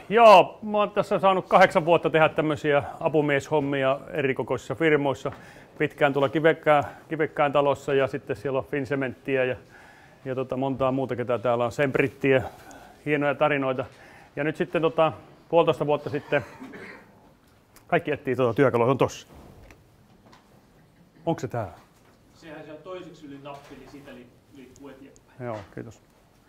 Joo, mä oon tässä saanut 8 vuotta tehdä tämmöisiä apumieshommia erikokoisissa firmoissa. Pitkään tuolla Kivekkään talossa ja sitten siellä on Fincementtiä ja montaa muuta, ketä täällä on, Sembrittiä, hienoja tarinoita. Ja nyt sitten 1,5 vuotta sitten kaikki etsii työkalua, on tossa. Onko se täällä? Sehän siellä toiseksi yli nappi, niin siitä liikkuu eteenpäin. Joo, kiitos.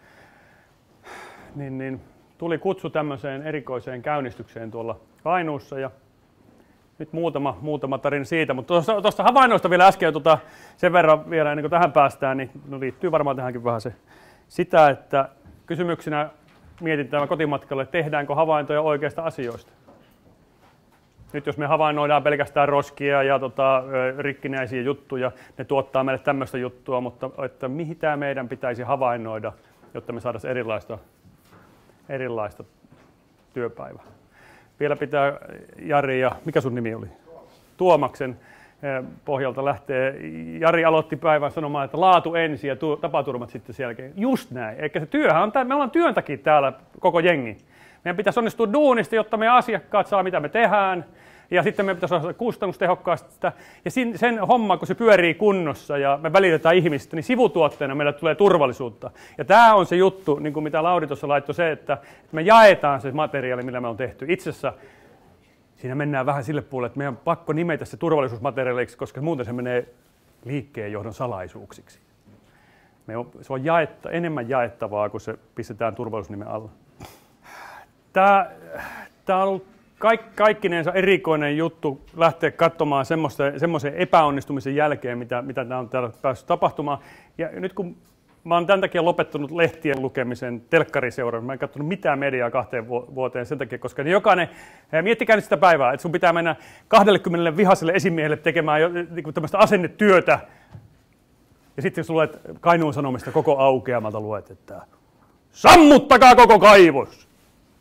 Niin, tuli kutsu tämmöiseen erikoiseen käynnistykseen tuolla Kainuussa ja nyt muutama tarina siitä, mutta tuosta havainnoista vielä äsken sen verran vielä ennen kuin tähän päästään, niin liittyy varmaan tähänkin vähän sitä, että kysymyksenä mietin tämän kotimatkalle, että tehdäänkö havaintoja oikeista asioista. Nyt jos me havainnoidaan pelkästään roskia ja rikkinäisiä juttuja, ne tuottaa meille tämmöistä juttua, mutta että mitä meidän pitäisi havainnoida, jotta me saadaan erilaista työpäivää. Vielä pitää Jari ja, mikä sun nimi oli? Tuomaksen pohjalta lähtee. Jari aloitti päivän sanomaan, että laatu ensin ja tapaturmat sitten sen jälkeen. Just näin. Eikä se työhän on, me ollaan työn takia täällä koko jengi. Meidän pitäisi onnistua duunista, jotta meidän asiakkaat saa mitä me tehdään. Ja sitten meidän pitäisi olla kustannustehokkaasti sitä. Ja sen homma, kun se pyörii kunnossa ja me välitetään ihmistä, niin sivutuotteena meillä tulee turvallisuutta. Ja tämä on se juttu, niin kuin mitä Lauri tuossa laittoi, se, että me jaetaan se materiaali, millä me on tehty. Itse asiassa siinä mennään vähän sille puolelle, että meidän on pakko nimetä se turvallisuusmateriaaliksi, koska muuten se menee liikkeenjohdon salaisuuksiksi. Se on enemmän jaettavaa, kun se pistetään turvallisuusnimen alla. Tämä on ollut kaikkinensa erikoinen juttu lähteä katsomaan semmoisen epäonnistumisen jälkeen, mitä tämä on täällä päässyt tapahtumaan. Ja nyt kun mä oon tämän takia lopettanut lehtien lukemisen telkkariseuran, mä en katsonut mitään mediaa 2 vuoteen sen takia, koska niin jokainen, miettikää nyt sitä päivää, että sun pitää mennä 20 vihaiselle esimiehelle tekemään niin tämmöistä asennetyötä. Ja sitten jos luet Kainuun Sanomista koko aukeamalta luet, että sammuttakaa koko kaivos!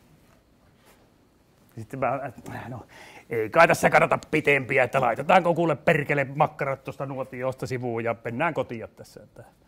Sitten no, ei kai tässä kannata pitempiä, että laitetaanko kuule perkele makkarat tuosta nuotiosta sivuun ja mennään kotiin tässä.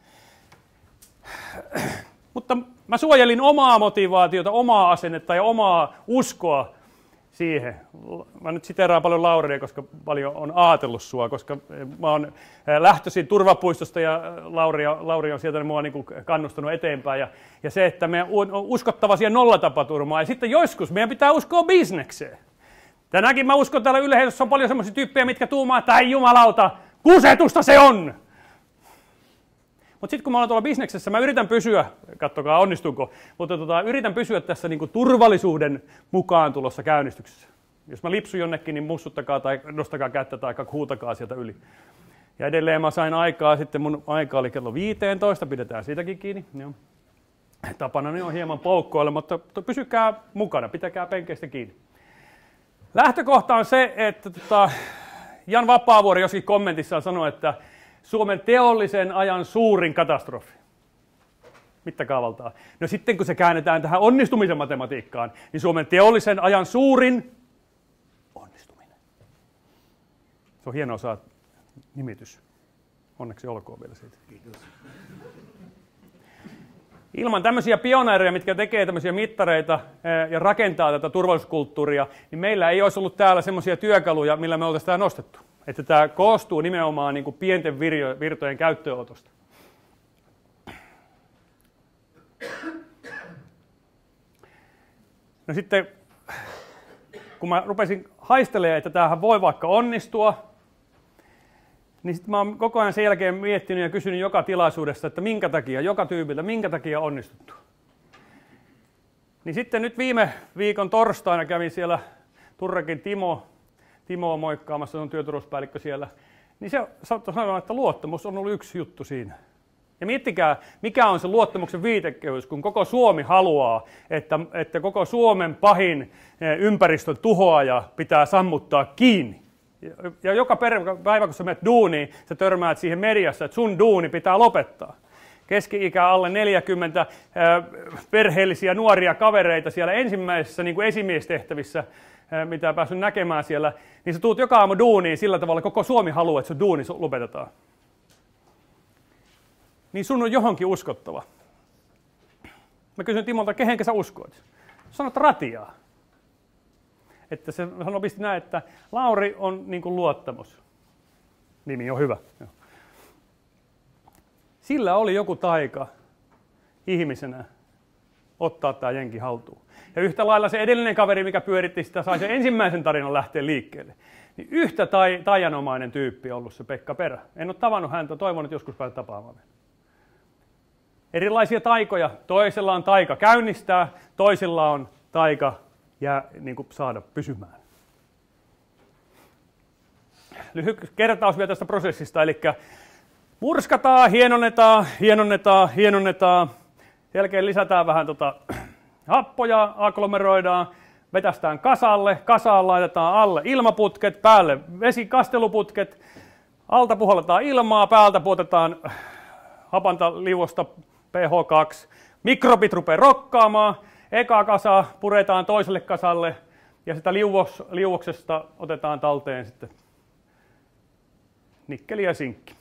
Mutta mä suojelin omaa motivaatiota, omaa asennetta ja omaa uskoa siihen. Mä nyt siteeraan paljon Lauria, koska paljon on ajatellut sua, koska mä oon lähtöisin turvapuistosta ja Lauri on sieltä mua niin kuin kannustanut eteenpäin. Ja se, että me on uskottava siihen nollatapaturmaan ja sitten joskus meidän pitää uskoa bisnekseen. Tänäänkin mä uskon täällä yleisössä on paljon semmoisia tyyppejä, mitkä tuumaa, että ei jumalauta, kusetusta se on! Mutta sitten kun mä olen tuolla bisneksessä, mä yritän pysyä, katsokaa onnistuuko, mutta yritän pysyä tässä niinku turvallisuuden mukaan tulossa käynnistyksessä. Jos mä lipsun jonnekin, niin mussuttakaa tai nostakaa kättä tai huutakaa sieltä yli. Ja edelleen mä sain aikaa, sitten mun aika oli kello 15, pidetään siitäkin kiinni. Joo. Tapanani on hieman poukkoilla, mutta pysykää mukana, pitäkää penkeistä kiinni. Lähtökohta on se, että Jan Vapaavuori joskin kommentissaan sanoi, että Suomen teollisen ajan suurin katastrofi. Mittakaavaltaan. No sitten kun se käännetään tähän onnistumisen matematiikkaan, niin Suomen teollisen ajan suurin onnistuminen. Se on hieno osa nimitys. Onneksi olkoon vielä siitä. Kiitos. Ilman tämmöisiä pioneereja, mitkä tekee tämmöisiä mittareita ja rakentaa tätä turvallisuuskulttuuria, niin meillä ei olisi ollut täällä semmoisia työkaluja, millä me oltaisiin tämä nostettu. Että tämä koostuu nimenomaan niin kuin pienten virtojen käyttöönotosta. No sitten, kun mä rupesin haistelemaan, että tämähän voi vaikka onnistua, niin sitten mä oon koko ajan sen jälkeen miettinyt ja kysynyt joka tilaisuudessa, että minkä takia, joka tyypiltä, minkä takia on onnistuttu. Niin sitten nyt viime viikon torstaina kävin siellä Turrekin Timo on moikkaamassa, se on työturvallisuuspäällikkö siellä, niin se saattoi sanoa, että luottamus on ollut yksi juttu siinä. Ja miettikää, mikä on se luottamuksen viitekehys, kun koko Suomi haluaa, että koko Suomen pahin ympäristön tuhoaja pitää sammuttaa kiinni. Ja joka päivä, kun sä menet duuniin, sä törmäät siihen mediassa, että sun duuni pitää lopettaa. Keski-ikä alle 40, perheellisiä nuoria kavereita siellä ensimmäisessä niin kuin esimiestehtävissä, mitä päässyt näkemään siellä, niin sä tuut joka aamu duuniin sillä tavalla, että koko Suomi haluaa, että sun duuni lopetetaan. Niin sun on johonkin uskottava. Mä kysyn Timolta, kehenkä sä uskoit? Sanot Ratiaa. Että se sanoi näin, että Lauri on niin kuin luottamus. Nimi on hyvä. Sillä oli joku taika ihmisenä ottaa tämä jengi haltuun. Ja yhtä lailla se edellinen kaveri, mikä pyöritti sitä, sai sen ensimmäisen tarinan lähteä liikkeelle. Niin yhtä taianomainen tyyppi on ollut se Pekka Perä. En ole tavannut häntä, toivon, että joskus pääset tapaamaan. Erilaisia taikoja. Toisella on taika käynnistää, toisella on taika niin kuin saada pysymään. Lyhyt kertaus vielä tästä prosessista, eli murskataan, hienonnetaan. Jälkeen lisätään vähän happoja, agglomeroidaan, vetästään kasaan laitetaan alle ilmaputket, päälle vesikasteluputket, alta puhalletaan ilmaa, päältä puotetaan hapantaliuosta pH2, mikrobit rupeaa rokkaamaan, eka kasa puretaan toiselle kasalle ja sitä liuoksesta otetaan talteen sitten nikkeli ja sinkki.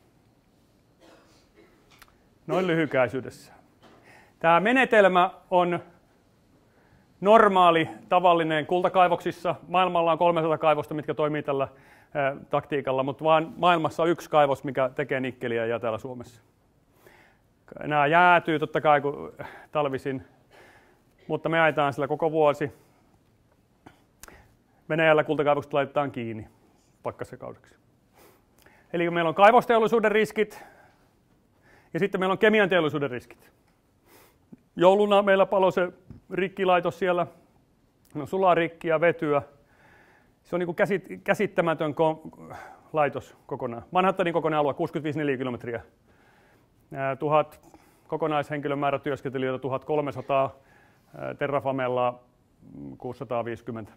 Noin lyhykäisyydessä. Tämä menetelmä on normaali, tavallinen kultakaivoksissa. Maailmalla on 300 kaivosta, mitkä toimii tällä taktiikalla, mutta vaan maailmassa on yksi kaivos, mikä tekee nikkeliä ja täällä Suomessa. Nämä jäätyy totta kai kun talvisin, mutta me ajetaan sillä koko vuosi. Venäjällä kultakaivokset laitetaan kiinni pakkasjakaudeksi. Eli meillä on kaivosteollisuuden riskit ja sitten meillä on kemian teollisuuden riskit. Jouluna meillä paloi se rikkilaitos siellä. No, sularikki ja vetyä. Se on niin kuin käsittämätön laitos kokonaan. Manhattanin kokonaan alue, 65 neliökilometriä. 1000 kokonaishenkilömäärä työskentelijöitä, 1300, Terrafamella 650.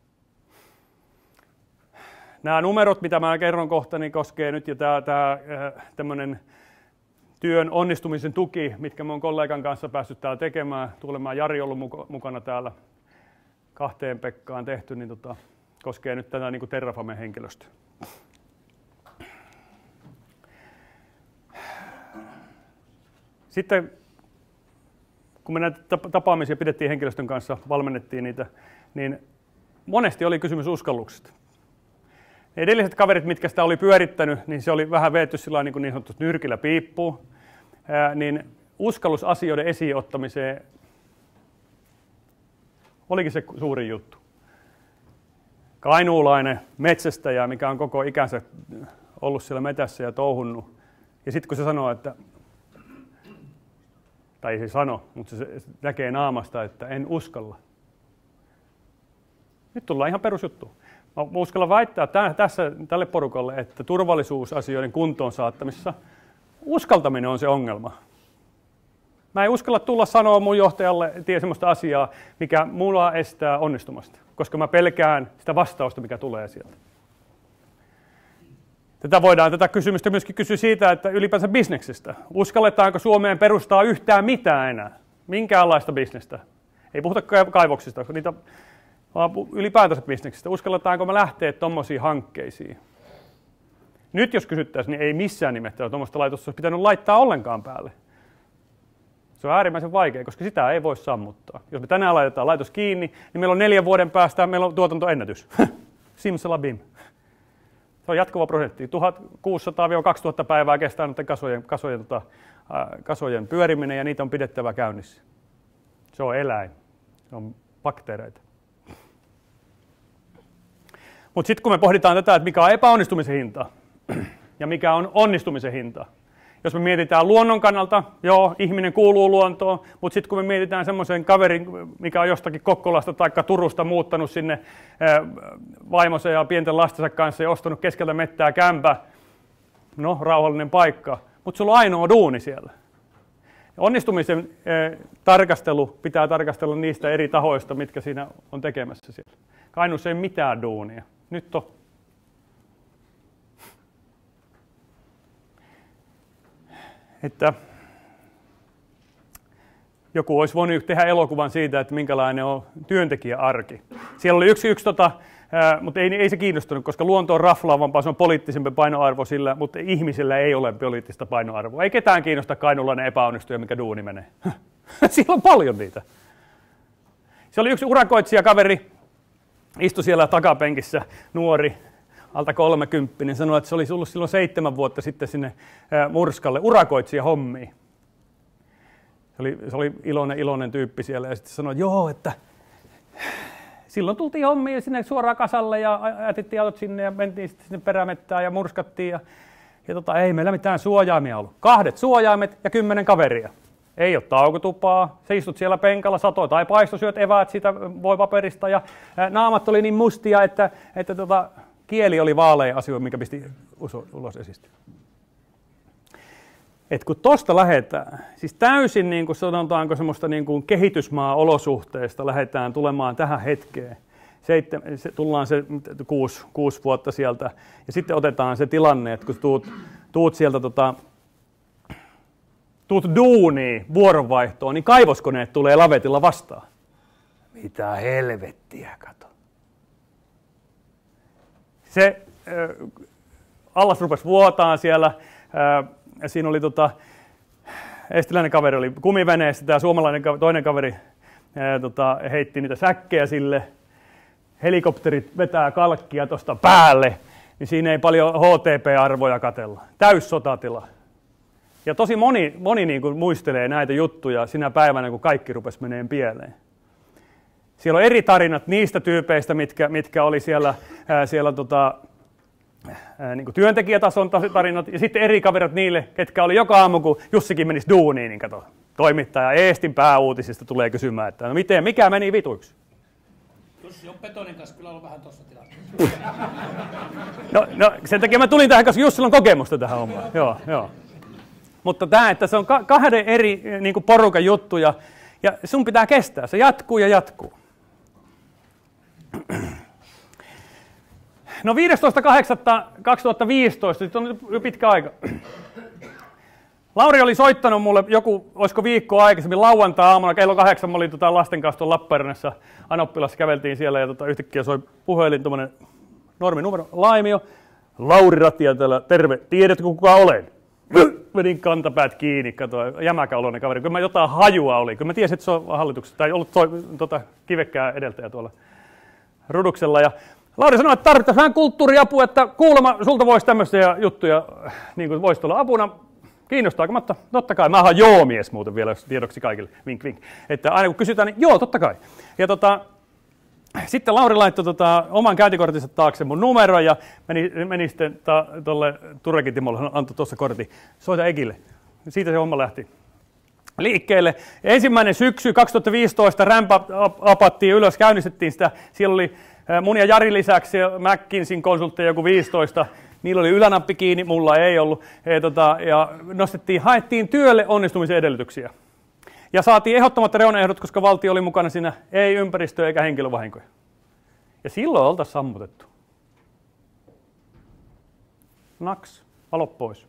Nämä numerot, mitä mä kerron kohta, niin koskee nyt, ja tämä tämmöinen työn onnistumisen tuki, mitkä me on kollegan kanssa päässyt täällä tekemään, tulemaan Jari ollut mukana täällä, 2 Pekkaan tehty, niin koskee nyt tätä niin kuin Terrafamen henkilöstöä. Sitten kun me näitä tapaamisia pidettiin henkilöstön kanssa, valmennettiin niitä, niin monesti oli kysymys uskalluksesta. Ne edelliset kaverit, mitkä sitä oli pyörittänyt, niin se oli vähän veetty sillä niin sanotusti nyrkillä piippuun, niin uskallus asioiden esiin ottamiseen olikin se suurin juttu. Kainuulainen metsästäjä, mikä on koko ikänsä ollut siellä metässä ja touhunnut, ja sitten kun se sanoo, että tai ei se sano, mutta se näkee naamasta, että en uskalla. Nyt tullaan ihan perusjuttuun. Mä uskallan väittää tälle porukalle, että turvallisuusasioiden kuntoon saattamisessa uskaltaminen on se ongelma. Mä en uskalla tulla sanoa mun johtajalle semmoista asiaa, mikä mulla estää onnistumasta, koska mä pelkään sitä vastausta, mikä tulee sieltä. Tätä kysymystä myöskin kysyä siitä, että ylipäänsä bisneksestä. Uskalletaanko Suomeen perustaa yhtään mitään enää? Minkäänlaista bisnestä? Ei puhuta kaivoksista, vaan ylipäätänsä bisneksestä. Uskalletaanko me lähteä tuommoisiin hankkeisiin? Nyt jos kysyttäisiin, niin ei missään nimessä tuommoista laitosta olisi pitänyt laittaa ollenkaan päälle. Se on äärimmäisen vaikea, koska sitä ei voi sammuttaa. Jos me tänään laitetaan laitos kiinni, niin meillä on 4 vuoden päästä meillä on tuotantoennätys. Simsalabim. Se on jatkuva prosessi. 1600-2000 päivää kestää noiden kasojen pyöriminen ja niitä on pidettävä käynnissä. Se on eläin. Se on bakteereita. Mutta sitten kun me pohditaan tätä, että mikä on epäonnistumisen hinta ja mikä on onnistumisen hinta. Jos me mietitään luonnon kannalta, joo, ihminen kuuluu luontoon, mutta sitten kun me mietitään semmoisen kaverin, mikä on jostakin Kokkolasta tai Turusta muuttanut sinne vaimonsa ja pienten lastensa kanssa ja ostanut keskeltä mettää kämpä, no rauhallinen paikka, mutta sulla on ainoa duuni siellä. Onnistumisen tarkastelu pitää tarkastella niistä eri tahoista, mitkä siinä on tekemässä siellä. Kainuussa ei mitään duunia. Nyt on. Että joku olisi voinut tehdä elokuvan siitä, että minkälainen on työntekijäarki. Siellä oli yksi mutta ei se kiinnostunut, koska luonto on raflaavampaa, se on poliittisempi painoarvo sillä, mutta ihmisellä ei ole poliittista painoarvoa. Ei ketään kiinnosta kainuulainen epäonnistuja, mikä duuni menee. Siellä on paljon niitä. Siellä oli yksi urakoitsijakaveri, istui siellä takapenkissä nuori, alta 30, sanoi, että se oli tullut silloin 7 vuotta sitten sinne Murskalle urakoitsija hommiin. Se oli iloinen tyyppi siellä ja sitten sanoi, että joo, että silloin tultiin hommiin sinne suoraan kasalle ja jätettiin autot sinne ja mentiin sitten sinne perämettään ja murskattiin. Ja ei meillä mitään suojaimia ollut. 2 suojaimet ja 10 kaveria. Ei ole taukotupaa, se istut siellä penkalla, satoi tai paisto, syöt eväät siitä voipaperista ja naamat oli niin mustia, että kieli oli vaalea asia, mikä pisti ulos esistä. Et kun tuosta lähdetään, siis täysin niin kuin sanotaanko semmoista niin kuin kehitysmaa-olosuhteista lähdetään tulemaan tähän hetkeen. Tullaan se 6 vuotta sieltä ja sitten otetaan se tilanne, että kun tuut sieltä tuut duuniin, vuoronvaihtoon, niin kaivoskoneet tulee lavetilla vastaan. Mitä helvettiä, kato. Se allas rupesi vuotaan siellä. Siinä oli estiläinen kaveri oli kumiveneessä, tämä suomalainen toinen kaveri heitti niitä säkkejä sille. Helikopterit vetää kalkkia tuosta päälle, niin siinä ei paljon HTP-arvoja katella. Täyssotatila. Ja tosi moni niin kuin muistelee näitä juttuja sinä päivänä, kun kaikki rupesi meneen pieleen. Siellä on eri tarinat niistä tyypeistä, mitkä oli siellä niin kuin työntekijätason tarinat, ja sitten eri kaverit niille, ketkä oli joka aamu, kun Jussikin menisi duuniin, niin kato, toimittaja Eestin pääuutisista tulee kysymään, että no miten, mikä meni vituiksi? Jussi on Petonin kanssa kyllä ollut vähän tuossa tilanteessa. No sen takia mä tulin tähän, koska Jussilla on kokemusta tähän hommaan. Joo. Mutta tämä, että se on 2 eri niin kuin porukan juttuja, ja sun pitää kestää, se jatkuu ja jatkuu. No 15.8.2015, nyt on jo pitkä aika. Lauri oli soittanut mulle olisiko viikkoa aikaisemmin, lauantai-aamuna, kello 8, mä olin lasten kanssa tuolla Lappeenrannassa, Anoppilassa käveltiin siellä ja yhtäkkiä soi puhelin, tuommoinen norminumero, Laimio. Lauri Ratia täällä, terve, tiedätkö kuka olen? Vedin kantapäät kiinni, katsoin, jämäkäoloinen kaveri, kyllä mä jotain hajua oli, kyllä mä tiesin, että se on hallituksessa, tai ollut kivekkää edeltäjä tuolla Ruduksella. Ja Lauri sanoi, että tarvittaisiin vähän kulttuuriapua, että kuulemma sulta voisi tämmöisiä juttuja, niin kuin voisi olla apuna. Kiinnostaako? Mutta totta kai, mä oon joo-mies muuten vielä, jos tiedoksi kaikille, vink vink. Että aina kun kysytään, niin joo, totta kai. Ja sitten Lauri laittoi oman käyntikortinsa taakse mun numeron ja meni sitten tuolle Turekin Timolle, hän antoi tuossa kortin, soita Egille. Siitä se homma lähti liikkeelle. Ensimmäinen syksy 2015 rämpäapattiin ylös, käynnistettiin sitä. Siellä oli mun ja Jari lisäksi McKinseyn konsultteja joku 15. Niillä oli ylänappi kiinni, mulla ei ollut. Ja haettiin työlle onnistumisen edellytyksiä. Ja saatiin ehdottomat reunaehdot, koska valtio oli mukana siinä, ei ympäristöä eikä henkilövahinkoja. Ja silloin oltaisiin sammutettu. Naks, valot pois.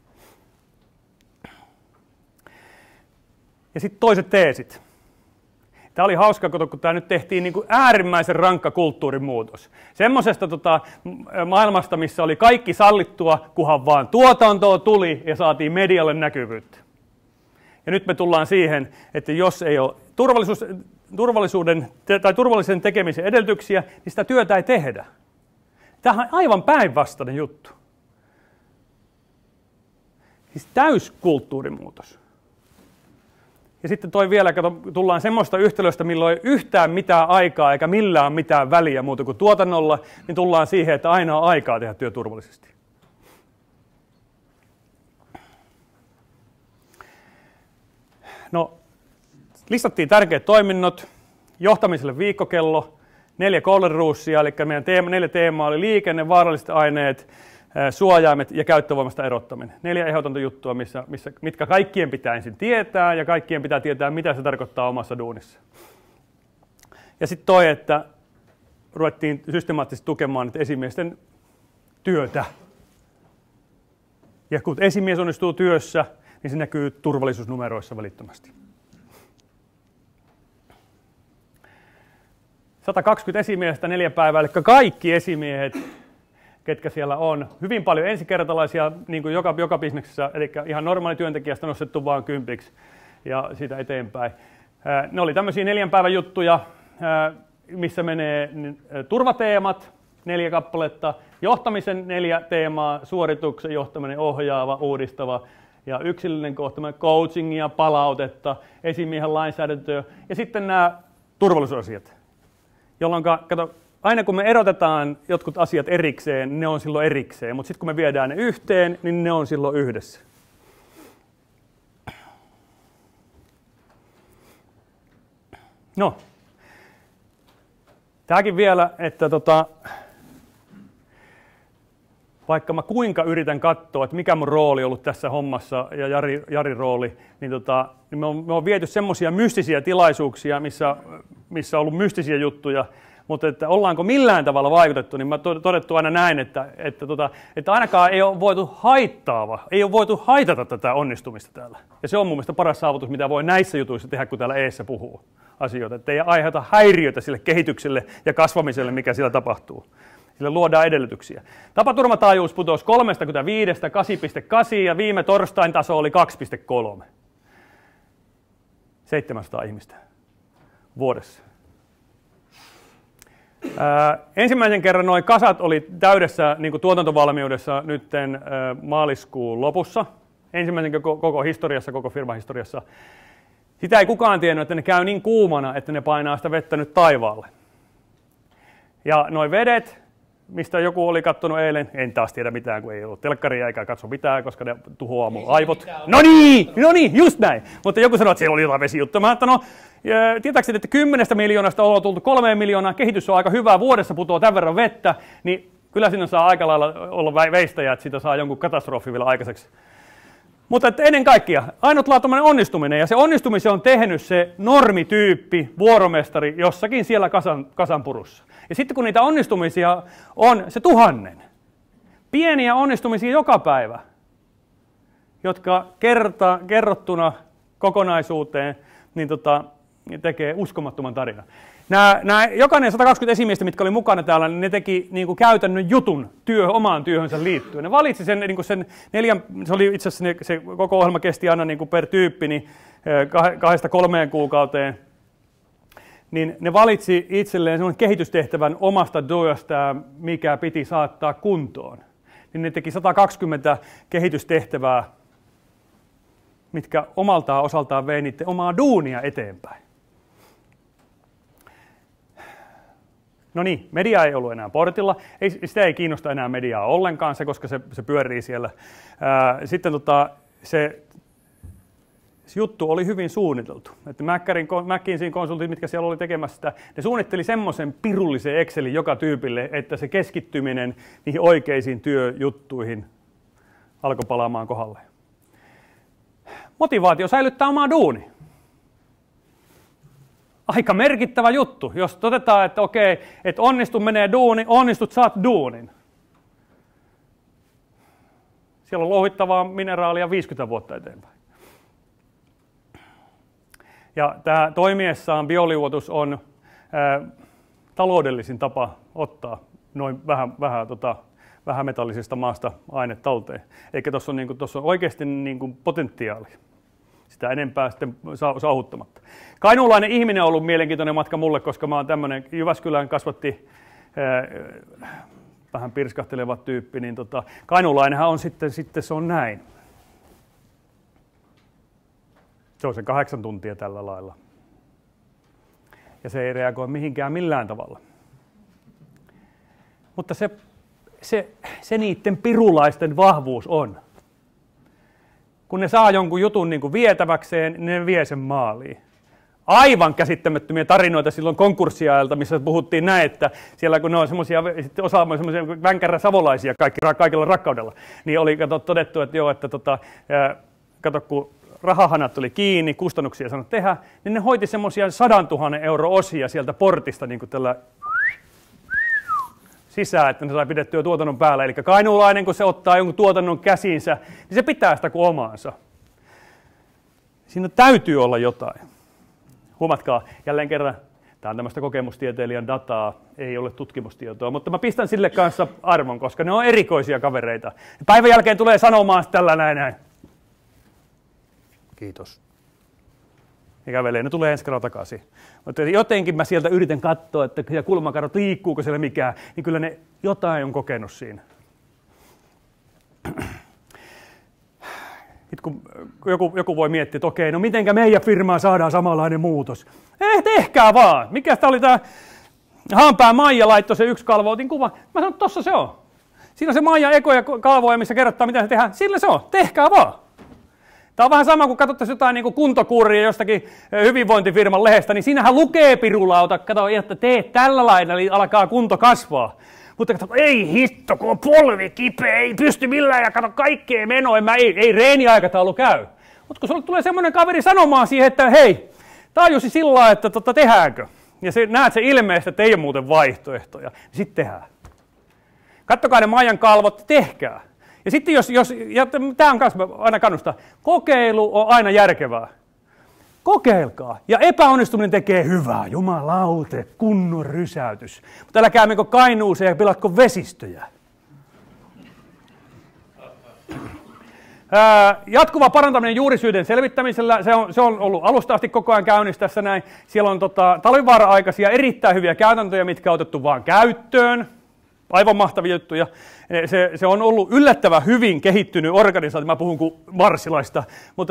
Ja sitten toiset teesit. Tämä oli hauska, kun tämä nyt tehtiin niin kuin äärimmäisen rankka kulttuurimuutos. Semmoisesta maailmasta, missä oli kaikki sallittua, kunhan vaan tuotantoa tuli ja saatiin medialle näkyvyyttä. Ja nyt me tullaan siihen, että jos ei ole turvallisen tekemisen edellytyksiä, niin sitä työtä ei tehdä. Tämä on aivan päinvastainen juttu. Siis täyskulttuurimuutos. Ja sitten vielä, tullaan semmoista yhtälöstä, milloin ei yhtään mitään aikaa eikä millään mitään väliä muuta kuin tuotannolla, niin tullaan siihen, että aina on aikaa tehdä työ turvallisesti. No, listattiin tärkeät toiminnot, johtamiselle viikkokello, 4 golden rulesia, eli meidän 4 teemaa oli liikenne, vaaralliset aineet, suojaimet ja käyttövoimasta erottaminen. 4 ehdotonta juttua, mitkä kaikkien pitää ensin tietää ja kaikkien pitää tietää, mitä se tarkoittaa omassa duunissa. Ja sitten että ruvettiin systemaattisesti tukemaan esimiesten työtä. Ja kun esimies onnistuu työssä, niin se näkyy turvallisuusnumeroissa välittömästi. 120 esimiestä 4 päivää, eli kaikki esimiehet, ketkä siellä on. Hyvin paljon ensikertalaisia, niin kuin joka bisneksessä, eli ihan normaali työntekijästä nostettu vaan 10 ja siitä eteenpäin. Ne oli tämmöisiä 4 päivän juttuja. missä menee turvateemat, 4 kappaletta, johtamisen 4 teemaa, suorituksen johtaminen, ohjaava, uudistava ja yksilöllinen kohtaminen, coachingia, palautetta, esimiehen lainsäädäntöä ja sitten nämä turvallisuusasiat, jolloin kato, aina kun me erotetaan jotkut asiat erikseen, ne on silloin erikseen, mutta sitten kun me viedään ne yhteen, niin ne on silloin yhdessä. No, tämäkin vielä, että vaikka mä kuinka yritän katsoa, että mikä mun rooli on ollut tässä hommassa ja Jarin rooli, niin, niin me on viety semmoisia mystisiä tilaisuuksia, missä on ollut mystisiä juttuja, mutta että ollaanko millään tavalla vaikutettu, niin mä todettu aina näin, että ainakaan ei ole voitu haitata tätä onnistumista täällä. Ja se on mun mielestä paras saavutus, mitä voi näissä jutuissa tehdä, kun täällä eessä puhuu asioita. Että ei aiheuta häiriötä sille kehitykselle ja kasvamiselle, mikä siellä tapahtuu. Sille luodaan edellytyksiä. Tapaturmataajuus putosi 35 8,8 ja viime torstain taso oli 2,3. 700 ihmistä vuodessa. Ensimmäisen kerran nuo kasat oli täydessä niin kuin tuotantovalmiudessa nytten maaliskuun lopussa. Ensimmäisen koko historiassa, koko firman historiassa. Sitä ei kukaan tiennyt, että ne käy niin kuumana, että ne painaa sitä vettä nyt taivaalle. Ja noi vedet, mistä joku oli katsonut eilen, en taas tiedä mitään, kun ei ollut telkkaria eikä katso mitään, koska ne tuhoaa mun aivot. No niin, just näin. Mutta joku sanoi, että siellä oli jotain vesijuttua. Mä ajattelin, tietääkseni, että 10 miljoonasta on tultu 3 miljoonaa, kehitys on aika hyvä, vuodessa putoaa tämän verran vettä, niin kyllä siinä saa aika lailla olla veistäjä, että siitä saa jonkun katastrofi vielä aikaiseksi. Mutta että ennen kaikkea ainutlaatuinen onnistuminen, ja se onnistumisen on tehnyt se normityyppi, vuoromestari jossakin siellä kasanpurussa. Ja sitten kun niitä onnistumisia on se 1000, pieniä onnistumisia joka päivä, jotka kerrottuna kokonaisuuteen niin tekee uskomattoman tarinan. Jokainen 120 esimiestä, mitkä oli mukana täällä, niin ne teki niin kuin käytännön jutun omaan työhönsä liittyen. Ne valitsi sen, niin kuin sen 4, se oli itse asiassa se koko ohjelma kesti aina niin kuin per tyyppi, niin 2-3 kuukauteen. Niin ne valitsi itselleen semmoinen kehitystehtävän omasta työstään, mikä piti saattaa kuntoon. Niin ne teki 120 kehitystehtävää, mitkä omaltaan osaltaan vei niiden omaa duunia eteenpäin. No niin, media ei ollut enää portilla. Sitä ei kiinnosta enää mediaa ollenkaan, koska se pyörii siellä. Sitten se juttu oli hyvin suunniteltu. Että McKinseyn konsultit, mitkä siellä oli tekemässä sitä, ne suunnitteli semmoisen pirullisen Excelin joka tyypille, että se keskittyminen niihin oikeisiin työjuttuihin alkoi palaamaan kohdalleen. Motivaatio säilyttää omaa duuni. Aika merkittävä juttu, jos todetaan, että okei, että onnistu menee duuni, onnistut saat duunin. Siellä on louhittavaa mineraalia 50 vuotta eteenpäin. Ja tämä toimiessaan bioliuotus on taloudellisin tapa ottaa noin vähän metallisesta maasta aine talteen. Eikä tuossa on oikeasti potentiaali. Sitä enempää sitten sauhuttamatta. Kainuulainen ihminen on ollut mielenkiintoinen matka mulle, koska mä oon tämmöinen Jyväskylän kasvatti vähän pirskahteleva tyyppi, niin kainuulainenhan on sitten se on näin. Se on se 8 tuntia tällä lailla. Ja se ei reagoi mihinkään millään tavalla. Mutta se niiden pirulaisten vahvuus on. Kun ne saa jonkun jutun niin kuin vietäväkseen, niin ne vie sen maaliin. Aivan käsittämättömiä tarinoita silloin konkurssiajalta, missä puhuttiin näin, että siellä kun ne on semmoisia vänkärä savolaisia kaikilla rakkaudella, niin oli todettu, että joo, että kato kun rahahanat tuli kiinni, kustannuksia ei saanut tehdä, niin ne hoiti semmoisia 100 000 € osia sieltä portista niin kuin tällä sisään, että ne sai pidettyä tuotannon päällä. Eli kainuulainen, kun se ottaa jonkun tuotannon käsiinsä, niin se pitää sitä kuin omaansa. Siinä täytyy olla jotain. Huomatkaa, jälleen kerran, tämä on tämmöistä kokemustieteilijän dataa, ei ole tutkimustietoa, mutta mä pistän sille kanssa arvon, koska ne on erikoisia kavereita. Päivän jälkeen tulee sanomaan tällä näin. Kiitos. ja kävelee. Ne tulee ensi kerralla takaisin. Mutta jotenkin mä sieltä yritän katsoa, että kulmakarot liikkuuko siellä mikään, niin kyllä ne jotain on kokenut siinä. Kun joku voi miettiä, että okei, no mitenkä meidän firmaan saadaan samanlainen muutos? Tehkää vaan. Mikä tämä oli tämä Haanpää Maija laittoi se yksi kalvo, otin kuvan. Mä sanoin, että tossa se on. Siinä on se Maija ekoja kalvoja, missä kerrotaan, mitä se tehdään. Sillä se on. Tehkää vaan. Tämä on vähän sama, kun katsottaisiin jotain niin kuntokuuria jostakin hyvinvointifirman lehdestä, niin siinähän lukee pirulauta, kato, että teet tällä lailla, eli alkaa kunto kasvaa. Mutta kato, ei hitto, kun on polvi kipeä, ei pysty millään, ja kato, kaikkea menoa, ei reeniaikataulu käy. Mutta kun sulle tulee semmoinen kaveri sanomaan siihen, että hei, tajusi sillä lailla, että tehdäänkö? Ja näet se ilmeisesti, että ei ole muuten vaihtoehtoja, niin sitten tehdään. Kattokaa ne Maijan kalvot, tehkää. Ja sitten ja tämä on myös aina kannustaa, kokeilu on aina järkevää. Kokeilkaa. Ja epäonnistuminen tekee hyvää. Jumalaute, kunnon rysäytys. Mutta älkää menkö Kainuuseen ja pilatko vesistöjä. Jatkuva parantaminen juurisyiden selvittämisellä, se on ollut alusta asti koko ajan käynnissä tässä näin. Siellä on talvivaara-aikaisia erittäin hyviä käytäntöjä, mitkä on otettu vaan käyttöön. Aivan mahtavia juttuja. Se on ollut yllättävän hyvin kehittynyt organisaatio. Mä puhun kuin marssilaista,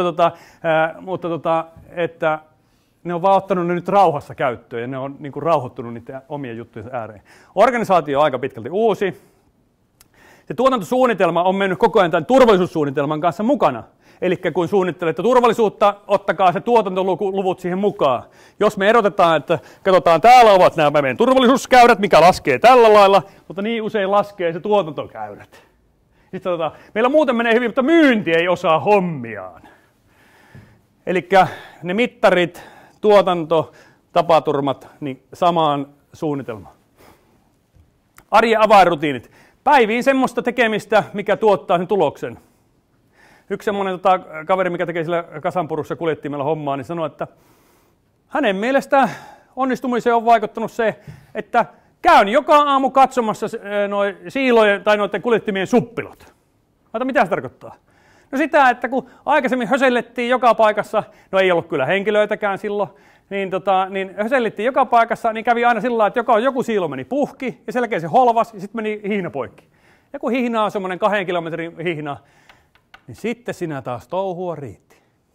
mutta että ne on vaan ottanut ne nyt rauhassa käyttöön ja ne on niin kuin rauhoittunut niiden omien juttujen ääreen. Organisaatio on aika pitkälti uusi. Se tuotantosuunnitelma on mennyt koko ajan tämän turvallisuussuunnitelman kanssa mukana. Eli kun suunnittelette turvallisuutta, ottakaa se tuotantoluvut siihen mukaan. Jos me erotetaan, että katsotaan, täällä ovat nämä meidän turvallisuuskäyrät, mikä laskee tällä lailla, mutta niin usein laskee se tuotantokäyrät. Sitten meillä muuten menee hyvin, mutta myynti ei osaa hommiaan. Eli ne mittarit, tuotanto, tapaturmat, niin samaan suunnitelmaan. Arjen avainrutiinit. Päiviin semmoista tekemistä, mikä tuottaa sen tuloksen. Yksi semmoinen kaveri, mikä tekee sillä Kasanpurussa kuljettimella hommaa, niin sanoi, että hänen mielestä onnistumiseen on vaikuttanut se, että käyn joka aamu katsomassa siilojen tai noiden kuljettimien suppilot. Mitä se tarkoittaa? No sitä, että kun aikaisemmin hösellettiin joka paikassa, no ei ollut kyllä henkilöitäkään silloin, niin hösellittiin joka paikassa, niin kävi aina sillä lailla, että joku siilo meni puhki ja sen jälkeen se holvasi ja sitten meni hihna poikki. Ja kun hihna on semmoinen 2 kilometrin hihna, niin sitten sinä taas touhua riitti.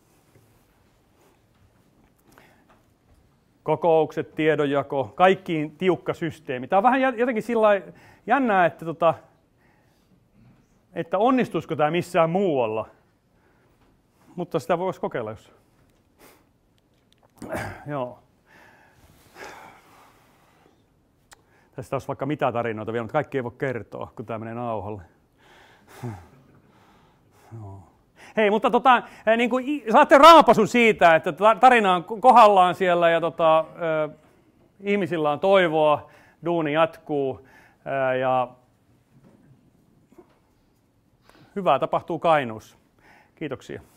Kokoukset, tiedonjako, kaikkiin tiukka systeemi. Tämä on vähän jotenkin sillä jännää, että onnistuisiko tämä missään muualla. Mutta sitä voisi kokeilla, jos. Joo. Tästä olisi vaikka mitä tarinoita vielä, mutta kaikki ei voi kertoa, kun tämä menee nauhalle. No. Hei, mutta niin kuin, saatte raapasun siitä, että tarina on kohdallaan siellä ja ihmisillä on toivoa, duuni jatkuu ja hyvää tapahtuu Kainuussa. Kiitoksia.